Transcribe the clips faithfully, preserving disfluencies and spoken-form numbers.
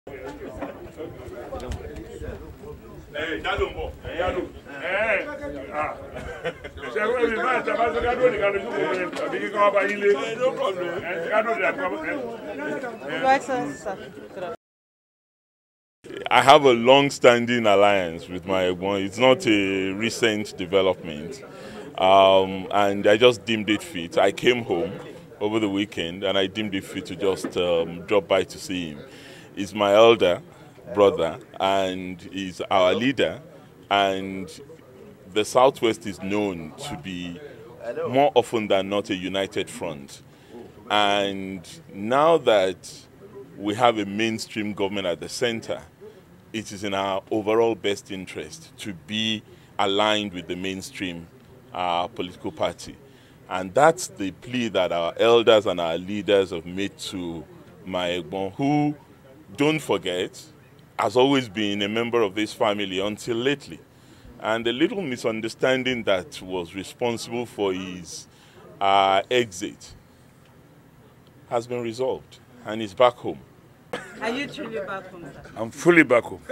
I have a long-standing alliance with my Egbon. It's not a recent development, um, and I just deemed it fit. I came home over the weekend, and I deemed it fit to just um, drop by to see him. He's my elder brother, and he's our leader, and the Southwest is known to be more often than not a united front. And now that we have a mainstream government at the center, it is in our overall best interest to be aligned with the mainstream uh, political party. And that's the plea that our elders and our leaders have made to my Egbon, who, don't forget, has always been a member of this family until lately. And the little misunderstanding that was responsible for his uh, exit has been resolved, and he's back home. Are you truly back home, sir? I'm fully back home.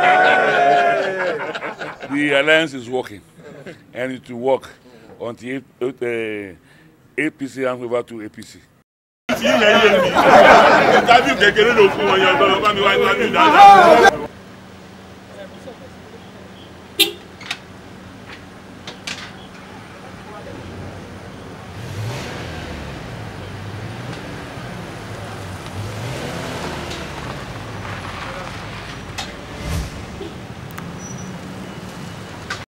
The alliance is working, and it will work until uh, A P C hands over to A P C.